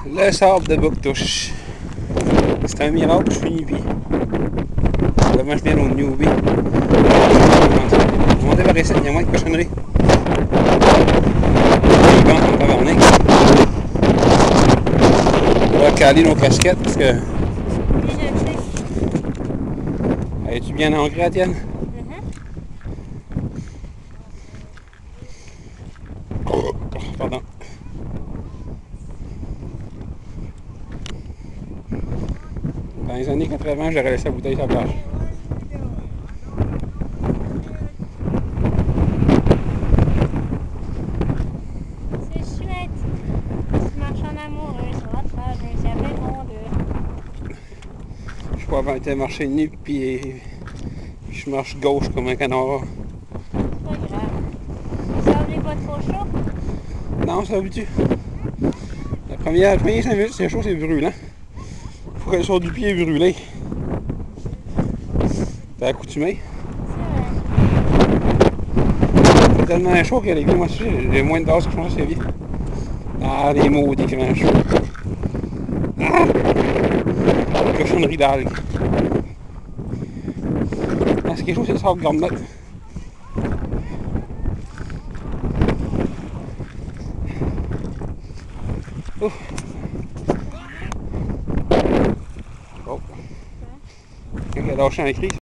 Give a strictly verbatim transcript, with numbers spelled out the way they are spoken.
Le sable de Bouctouche. C'est un miracle, je finis puis. Avant je viens au newbie. On va débarrasser, il y a moins de cochonneries. Les gants sont tabarnak. On va caler nos casquettes parce que. Es-tu bien ancré, Étienne? Pardon. Dans les années quatre-vingts, j'aurais laissé la bouteille sur la plage. C'est chouette. Tu marches en amoureux sur la plage, un ciel répondeux. Je peux avoir été marcher nu, puis, puis je marche gauche comme un canard. C'est pas grave. Ça n'est pas trop chaud? Non, ça va-tu? La première, première cinq minutes, c'est chaud, c'est brûlant. Faut qu'elle sorte du pied brûlé. T'es accoutumé? C'est tellement chaud que les vies, moi aussi, j'ai moins de gaz que je pense que c'est vite. Ah, les maudits grands chauds. Ah! Cochonnerie d'algues. Ah, ce qui est chaud, c'est le sable garnotte. Ouf. Oh. Il a lâché un cri.